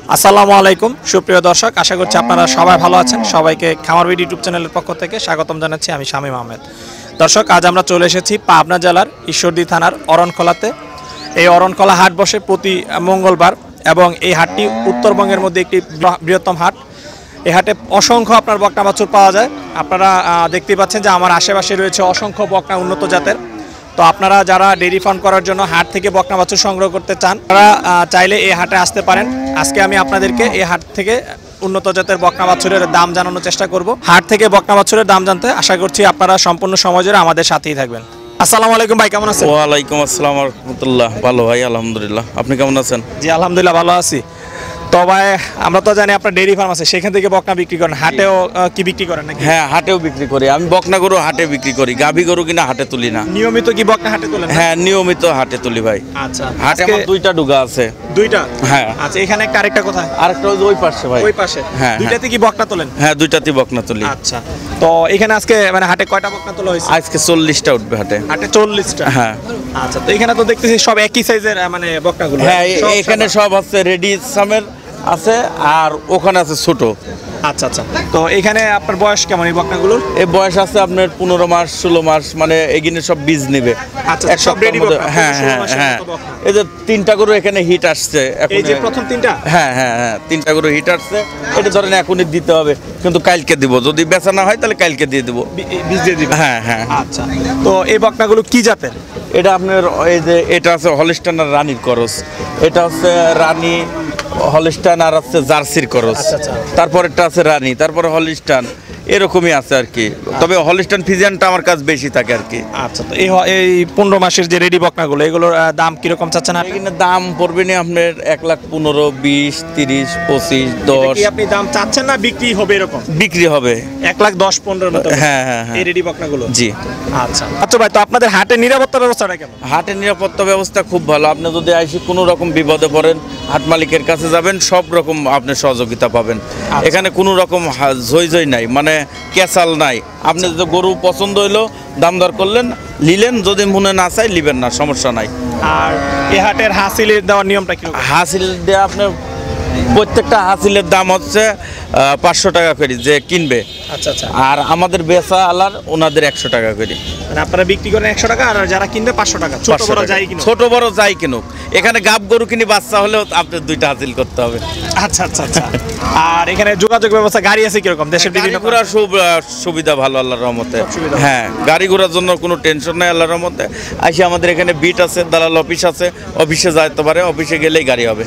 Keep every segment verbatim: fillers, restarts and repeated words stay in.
আসসালামু আলাইকুম সুপ্রিয় দর্শক, আশা করছি আপনারা সবাই ভালো আছেন। সবাইকে খামার ভিড ইউটিউব চ্যানেলের পক্ষ থেকে স্বাগতম জানাচ্ছি। আমি শামীম আহমেদ। দর্শক, আজ আমরা চলে এসেছি পাবনা জেলার ঈশ্বরদী থানার অরণখোলাতে। এই অরণখোলা হাট বসে প্রতি মঙ্গলবার এবং এই হাটটি উত্তরবঙ্গের মধ্যে একটি বৃহত্তম হাট। এই হাটে অসংখ্য আপনার বকনা বাছুর পাওয়া যায়। আপনারা দেখতে পাচ্ছেন যে আমার আশেপাশে রয়েছে অসংখ্য বকনা উন্নত জাতের। তো আপনারা যারা ডেইরি ফার্ম করার জন্য হাট থেকে বকনা বাছুর সংগ্রহ করতে চান, তারা চাইলে এই হাটে আসতে পারেন। আজকে আমি আপনাদেরকে এই হাট থেকে উন্নত জাতের বকনা বাছুরের দাম জানানোর চেষ্টা করব। হাট থেকে বকনা বাছুরের দাম জানতে আশা করছি আপনারা সম্পূর্ণ সময় জুড়ে আমাদের সাথেই থাকবেন। আসসালামু আলাইকুম ভাই, কেমন আছেন? ওয়ালাইকুম আসসালাম ওয়া রাহমাতুল্লাহ। ভালো ভাই, আলহামদুলিল্লাহ। আপনি কেমন আছেন? জি আলহামদুলিল্লাহ ভালো আছি। তো ভাই, আমরা তো জানি আপনার ডেইরি ফার্ম আছে, সেখান থেকে বকনা বিক্রি করেন, হাটেও কি বিক্রি করেন নাকি? হ্যাঁ, হাটেও বিক্রি করি। আমি বকনা গরু হাটে বিক্রি করি, গাভী গরু কিনা হাটে তুলি না। নিয়মিত কি বকনা হাটে তোলেন? হ্যাঁ, নিয়মিত হাটে তুলি ভাই। আচ্ছা, হাটে আমার দুইটা ডুগা আছে। দুইটা? হ্যাঁ। আচ্ছা, এখানে একটা আরেকটা কোথায়? আরেকটা ওই ওই পাশে ভাই। ওই পাশে? হ্যাঁ। দুইটাতে কি বকনা তোলেন? হ্যাঁ, দুইটাতে বকনা তুলি। আচ্ছা, তো এখানে আজকে মানে হাটে কয়টা বকনা তোলা হয়েছে? আজকে চল্লিশটা উঠবে হাটে। হাটে চল্লিশটা? হ্যাঁ। আচ্ছা, তো এখানে তো দেখতেছি সব একই সাইজের মানে বকনাগুলো। হ্যাঁ, এখানে সব আছে রেডি সামের আছে, আর ওখানে আছে ছোট। আচ্ছা আচ্ছা, তো এখানে আপনার বয়স কেমন এই বকনাগুলোর? এই বয়স আছে আপনার পনেরো মাস ষোলো মাস, মানে এগিনে সব বীজ নেবে। আচ্ছা, সব রেডি বকনা? হ্যাঁ হ্যাঁ হ্যাঁ, এই যে তিনটা গরু এখানে হিট আসছে। এই যে প্রথম তিনটা? হ্যাঁ হ্যাঁ হ্যাঁ, তিনটা গরু হিট আসছে। এটা ধরেন এখনই দিতে হবে, কিন্তু কালকে দিব। যদি বেচা না হয় তাহলে কালকে দিয়ে দেবো, বীজ দিয়ে দিবেন? হ্যাঁ হ্যাঁ। আচ্ছা, তো এই বকনাগুলো কি জাতের? এটা আপনার এই যে এটা আছে হলিস্টান আর রানীর করস। এটা হচ্ছে রানী হলিস্টান আর আছে জার্সির করস। তারপরেরটা আছে রানী, তারপরে হলিস্টান, এরকমই আছে আর কি। তবে হলিস্টান ফিজিয়ানটা আমার কাছে বেশি থাকে আর কি। আচ্ছা, তো এই এই পনেরো মাসের যে রেডি বকনাগুলো, এগুলোর দাম কিরকম চাচ্ছেন আপনি? এখানে দাম পড়বে না আপনার এক লাখ পনেরো, বিশ, তিরিশ, পঁচিশ, দশ। আপনি দাম চাচ্ছেন না বিক্রি হবে এরকম? বিক্রি হবে এক লাখ দশ পনেরো মতো? হ্যাঁ হ্যাঁ হ্যাঁ, এই রেডি বকনাগুলো? জি। আচ্ছা আচ্ছা ভাই, তো আপনাদের হাটের নিরাপত্তা ব্যবস্থাটা কেমন? হাটের নিরাপত্তা ব্যবস্থা খুব ভালো। আপনি যদি আইসি কোনো রকম বিপদে পড়েন, হাট মালিকের কাছে যাবেন, সব রকম আপনি সহযোগিতা পাবেন। এখানে কোনো রকম ঝই ঝই নাই, মানে ক্যাসাল নাই। আপনি যদি গরু পছন্দ হইলো দাম দর করলেন, নিলেন, যদি মনে না চাই লিবেন না, সমস্যা নাই। আর এই হাটের হাসিলের দেওয়ার নিয়মটা কি? হাসিল দেওয়া আপনার প্রত্যেকটা হাসিলের দাম হচ্ছে পাঁচশো টাকা করে যে কিনবে। আচ্ছা আচ্ছা। আর আমাদের বেচা আলার ওনাদের একশো টাকা করে। মানে আপনারা বিক্রি করেন একশো টাকা, আর যারা কিনবে পাঁচশো টাকা? ছোট বড় যাই কিনুক? ছোট বড় যাই কিনুক। এখানে গাব গরু কিনি বাচ্চা হলেও আপনার দুইটা হাসিল করতে হবে। আচ্ছা আচ্ছা আচ্ছা। আর এখানে যোগাযোগ ব্যবস্থা, গাড়ি আছে কিরকম? দেশের বিভিন্ন ঘোরার সুবিধা ভালো আল্লাহর রহমতে। হ্যাঁ, গাড়ি ঘোরার জন্য কোনো টেনশন নাই আল্লাহর রহমতে। আসি আমাদের এখানে বিট আছে, দালাল অফিস আছে, অফিসে যাইতে পারে, অফিসে গেলেই গাড়ি হবে।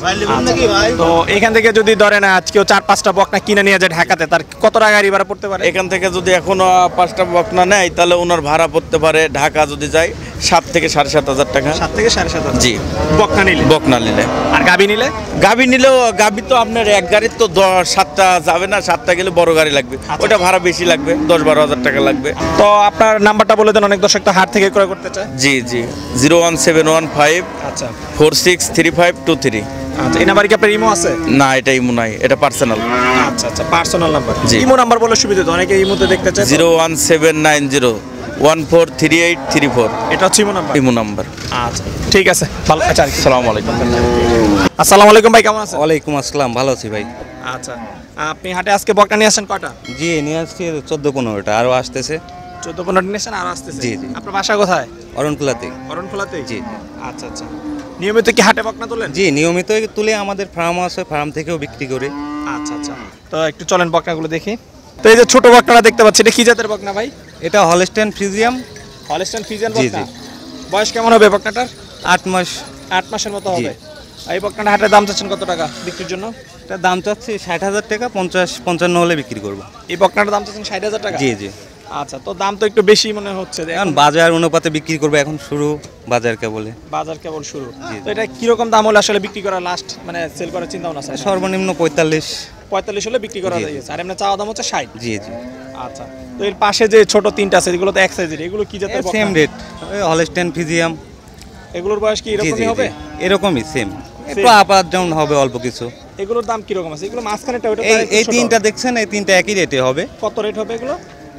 তো এখান থেকে যদি ধরেন আজ কেউ চার পাঁচটা বকনা কিনে নিয়ে যায় ঢাকাতে, তার কত টাকা গাড়ি ভাড়া পড়তে পারে? এখান থেকে যদি এখনো পাঁচটা বকনা নেয়, তাহলে ওনার ভাড়া পড়তে পারে ঢাকা যদি যায় সাত থেকে সাড়ে সাত হাজার টাকা। সাত থেকে সাড়ে সাত হাজার? জি, বকনা নিলে। বকনা নিলে। আর গাবি নিলে? গাবি নিলেও, গাবি তো আপনার এক গাড়ির তো সাতটা যাবে না, সাতটা গেলে বড় গাড়ি লাগবে, ওটা ভাড়া বেশি লাগবে, দশ বারো হাজার টাকা লাগবে। তো আপনার নাম্বারটা বলে দেন, অনেক দর্শক তো হাট থেকে ক্রয় করতে চায়। জি জি, zero one seven one five আচ্ছা four six three five two three. আচ্ছা, এই নাম্বারে কি আপনার ইমো আছে? না, এটা ইমো নাই, এটা পার্সোনাল। আচ্ছা আচ্ছা, পার্সোনাল নাম্বার। ইমো নাম্বার বলে সুবিধা তো, অনেকে ইমোতে দেখতে চায়। Zero one seven nine zero one four three eight three four, এটা হচ্ছে ইমো নাম্বার? Imo number. আচ্ছা ঠিক আছে, ভালো। আচ্ছা, আসসালামু আলাইকুম। আসসালামু আলাইকুম ভাই, কেমন আছেন? ওয়ালাইকুম আসসালাম, ভালো আছি ভাই। আচ্ছা, আপনি হাটে আজকে বকনা নিয়ে আসেন কয়টা? জি, নিয়ে আসছি চোদ্দ পনেরোটা, আরও আসতেছে। চোদ্দ পনেরোটা নিয়ে আসেন, আরও আসতেছে? জি জি। আপনার বাসা কোথায়? অরণখোলাতে। অরণখোলাতে? জি। আচ্ছা আচ্ছা, নিয়মিত কি হাটে বকনা তোলেন? জি, নিয়মিত তুলে, আমাদের ফার্ম আছে, ফার্ম থেকেও বিক্রি করে। আচ্ছা আচ্ছা, তো একটু চলেন বকনাগুলো দেখি। তো এই যে ছোট বকনাটা দেখতে পাচ্ছি, এটা কি জাতের বকনা ভাই? এটা হলস্টাইন ফ্রিজিয়াম। হলস্টাইন ফ্রিজিয়ান জি বকনা? জি। বয়স কেমন হবে বকনাটার? আট মাস। আট মাসের মতো হবে। এই বকনাটা হাটের দাম চাচ্ছেন কত টাকা বিক্রির জন্য? এটার দাম চাচ্ছি ষাট হাজার টাকা, পঞ্চাশ পঞ্চান্ন হলে বিক্রি করবো। এই বকনাটার দাম চাচ্ছেন ষাট হাজার টাকা? জি জি। আচ্ছা, তো দাম তো একটু বেশি মনে হচ্ছে। এখন বাজার অনুপাতে বিক্রি করবো, এখন শুরু বাজার কেবলে। বাজার কেবল শুরু। তো এটা কিরকম দাম হলে আসলে বিক্রি করা লাস্ট, মানে সেল করার চিন্তা ভাবনা আছে? সর্বনিম্ন পঁয়তাল্লিশ পঁয়তাল্লিশ হলে বিক্রি করা যায়। আর এমনি চাওয়া দাম হচ্ছে ষাট? জি জি। আচ্ছা, তো এর পাশে যে ছোট তিনটা আছে, এগুলো তো এক সাইজের, এগুলো কি জাতের? Same rate, Holstein Friesian. এগুলোর বয়স কি এরকমই হবে? এরকমই সেম, একটু আপাত যেমন হবে অল্প কিছু। এগুলোর দাম কিরকম আছে? এগুলো মাঝখানেটা ওটা? এই তিনটা দেখছেন, এই তিনটা একই রেটে হবে। কত রেট হবে এগুলো?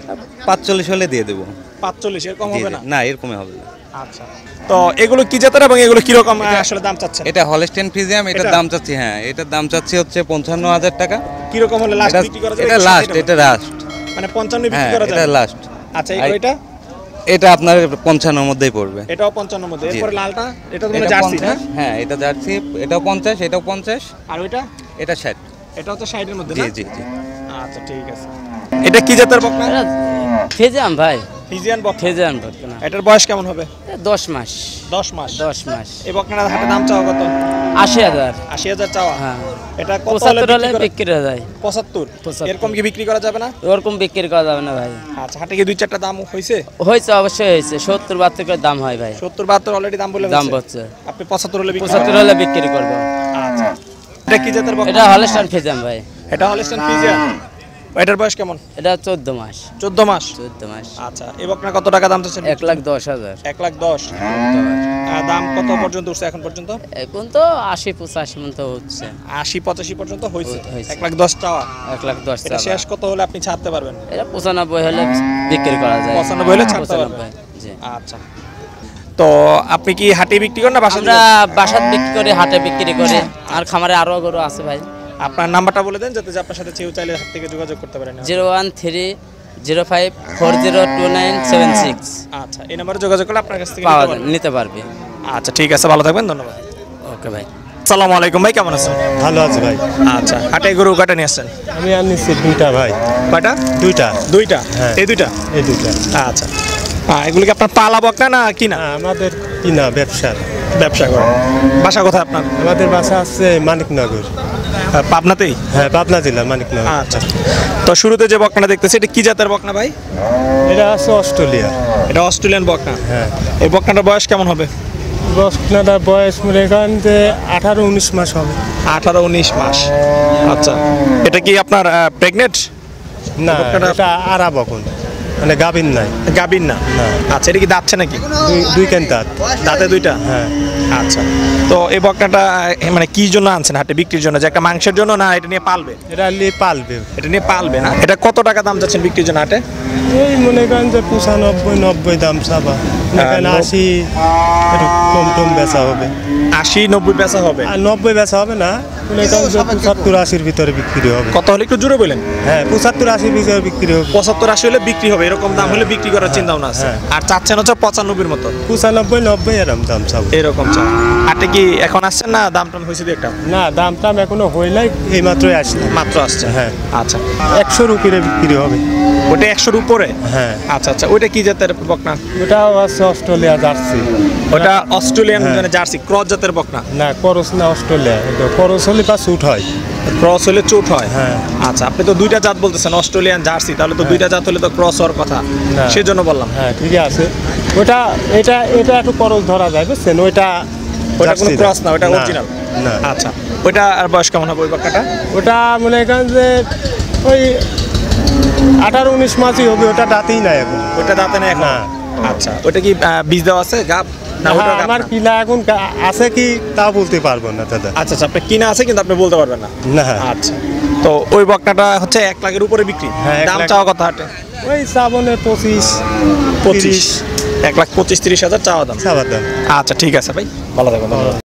পাঁচচল্লিশ হলে দিয়ে দেবো। পাঁচচল্লিশ এর কম জি, হবে জি। না? না এরকমই হবে না। আচ্ছা, তো এগুলো কি জাতের এবং এগুলো কিরকম আহ, আসলে দাম চাচ্ছেন? এটা হলস্টেইন ফ্রিজিয়াম, এটার এটা? দাম চাচ্ছি, হ্যাঁ এটার দাম চাচ্ছি হচ্ছে পঞ্চান্ন হাজার টাকা। কিরকম হলে লাস্ট এটা বিক্রি করা যাবে? এটা একশো লাস্ট, ষাট এটা লাস্ট, মানে পঞ্চান্ন বিক্রি হ্যাঁ করা এটা যাবে? লাস্ট। আচ্ছা, এই- আই- ওইটা এটা আপনার পঞ্চান্নর মধ্যেই পড়বে। এটাও পঞ্চান্নর মধ্যে। জি। এরপরে লালটা, এটা তো মানে এটা জার্সি না? পঞ্চাশ, হ্যাঁ এটা জার্সি, এটাও পঞ্চাশ, এটাও পঞ্চাশ, আর ওইটা? এটা ষাট। এটা হচ্ছে ষাটের মধ্যে জি না? জি জি। আচ্ছা, ঠিক আছে। এটা কি জাতের বকনা? ফেজাম ভাই, ফিজিয়ান বকনা। ফেজাম বকনা। এটার বয়স কেমন হবে? দশ মাস। দশ মাস। দশ মাস। এই বকনাটার হাটে দাম চাওয়া কত? আশি হাজার। আশি হাজার চাওয়া। হ্যাঁ। এটা কত হলে পঁচাত্তর হলে বিক্রি করা- বিক্রি হয়ে যায়। পঁচাত্তর। পঁচাত্তর। এরকম কি বিক্রি করা যাবে না? ওরকম বিক্রি করা যাবে না ভাই। আচ্ছা, হাটে কি দুই চারটা দাম হয়েছে? হয়েছে, অবশ্যই হয়েছে। সত্তর বাহাত্তর করে দাম হয় ভাই। সত্তর বাহাত্তর অলরেডি দাম বলে দাম ফেলছে? বলছে আপনি পঁচাত্তর হলে বিক্রি পঁচাত্তর করবেন? হলে বিক্রি করবো। আচ্ছা, এটা কি জাতের বকনা? এটা হলস্টাইন ফেজাম ভাই। এটা হলস্টাইন ফিজিয়ান। এটার বয়স কেমন? এটা চোদ্দ মাস। চোদ্দ মাস। চোদ্দ মাস। আচ্ছা, এই বকনা কত টাকা দাম চাচ্ছেন? এক লাখ দশ হাজার। এক লাখ দশ। আর দাম কত পর্যন্ত উঠছে এখন পর্যন্ত? এখন তো আশি পঁচাশি মতো হচ্ছে। আশি পঁচাশি পর্যন্ত হয়েছে। হয়েছে। এক লাখ দশ চাওয়া। এক লাখ দশ এটা টাকা। শেষ কত হলে আপনি ছাড়তে পারবেন? এটা পঁচানব্বই হলে বিক্রি করা যায়। পঁচানব্বই হলে ছাড়তে পারবেন? পঁচানব্বই, জি। আচ্ছা, তো আপনি কি হাটে বিক্রি করেন না বাসা? আমরা বাসাত বিক্রি করি, হাটে বিক্রি করি, আর খামারে আরো গরু আছে ভাই। আপনার নাম্বারটা বলে দেন যাতে যে আপনার সাথে কেউ চাইলে হাট থেকে যোগাযোগ করতে পারেন। Zero one three zero five four zero two nine seven six আচ্ছা, এই নাম্বারে যোগাযোগ করলে আপনার কাছ থেকে পাওয়া নিতে যায়, পারবেন। নিতে পারবে। আচ্ছা, ঠিক আছে, ভালো থাকবেন, ধন্যবাদ। ওকে ভাই। আসসালামু আলাইকুম ভাই, কেমন আছেন? ভালো আছে ভাই। আচ্ছা, হাটে গরু কাটা নিয়ে আসছেন? আমি আনিছি দুইটা ভাই। কয়টা? দুইটা। দুইটা। হ্যাঁ। এই দুইটা? এই দুইটা। আচ্ছা, হ্যাঁ, এগুলো কি আপনার পালা বকনা না কিনা? হ্যাঁ, আমাদের কিনা ব্যবসার। ব্যবসা করেন। বাসা কোথায় আপনার? আমাদের বাসা আছে মানিকনগর। আহ, পাবনাতেই? হ্যাঁ, পাবনা জেলা মানিকনগর। আচ্ছা, তো শুরুতে যে বকনাটা দেখতেছি এটা কি জাতের বকনা ভাই? এটা আছে অস্ট্রেলিয়া। এটা অস্ট্রেলিয়ান বকনা। হ্যাঁ, এই বকনাটার বয়স কেমন হবে? বকনাটার বয়স মনে করেন যে আঠারো উনিশ মাস হবে। আঠারো উনিশ মাস। আচ্ছা, এটা কি আপনার প্রেগনেন্ট? না, বকনাটা- এটা আরা বকন, মানে গাবিন নাই। গাবিন না? না। আচ্ছা, এটা কি দাঁতছে নাকি? দুই দুই কেন দাঁত। দাঁতে দুইটা? হ্যাঁ, আচ্ছা, তো এই বকনাটা আহ, মানে কি জন্য আনছেন হাটে বিক্রির জন্য? যে একটা মাংসের জন্য না এটা নিয়ে পালবে? এটা নিয়ে পালবে। এটা নিয়ে পালবে না? এটা কত টাকা দাম যাচ্ছেন বিক্রির জন্য হাটে? এই মনে করেন যে পঁচানব্বই নব্বই দাম চাবা। এখানে নব- আশি একটু কম টম বেচা হবে। আশি নব্বই পেঁচা হবে? আর নব্বই বেচা হবে না, মনে করেন যে পঁচাত্তর আশির ভিতরে বিক্রি হবে। কত হলে একটু জোরে বলেন? হ্যাঁ, পঁচাত্তর আশির ভিতরে বিক্রি হবে। পঁচাত্তর আশি হলে বিক্রি হবে, এরকম দাম হলে বিক্রি করার চিন্তা ভাবনা আছে। হ্যাঁ। আর চাচ্ছেন হচ্ছে পঁচানব্বইয়ের মতো? পঁচানব্বই নব্বই এরম দাম চাবো। এরকম চা হাটে কি এখন আসছেন না দাম টাম হয়েছে দু একটা? না, দাম টাম এখনো হয় নাই, এই মাত্রই আসলে। মাত্র আসছে? হ্যাঁ। আচ্ছা, একশোর উপরে বিক্রি হবে। ওটা একশোর উপরে? হ্যাঁ, আচ্ছা আচ্ছা, ওইটা কি জাতের বকনা? ওটাও আছে অস্ট্রেলিয়া জার্সি। ওটা অস্ট্রেলিয়ান হ্যাঁ। মানে জার্সি ক্রস জাতের বকনা? না, করস না, অস্ট্রেলিয়া। এটা করস হলে বা শুট হয়। ক্রস হলে চোট হয়? হ্যাঁ। আচ্ছা, আপনি তো দুইটা জাত বলতেছেন, অস্ট্রেলিয়ান জার্সি, তাহলে তো দুইটা জাত হলে তো ক্রস হওয়ার কথা, না। সেজন্য বললাম। হ্যাঁ, ঠিক আছে। ওটা এটা এটা একটু করস ধরা যায়, বুঝছেন? ওইটা ওটা কোনো জার্সি ক্রস না, ওটা অরিজিনাল? না, আচ্ছা, ওইটা আর বয়স কেমন হবে ওই বকনাটা? ওটা মনে করেন যে ওই আঠারো উনিশ মাসই হবে। ওটা দাঁতেই নাই এখন। ওইটা দাঁতে নেই এখন? না। আচ্ছা, ওইটা কি আহ, বীজ দেওয়া আছে গাব না? ওইটা হ্যাঁ, গাব আমার না? কিনা এখন কা- আছে কি তা বলতে পারবো না দাদা। আচ্ছা আচ্ছা, আপনার কিনা আছে কিন্তু আপনি বলতে পারবেন না? না, আচ্ছা, তো ওই বকনাটা হচ্ছে এক লাখের উপরে বিক্রি? হ্যাঁ, এক দাম লাখ। চাওয়া কথা হাটে? ওই শ্রাবণে পঁচিশ পঁচিশ? এক লাখ পঁচিশ তিরিশ হাজার চাওয়া দাম? চাবার দাম। আচ্ছা, ঠিক আছে ভাই, ভালো থাকবেন।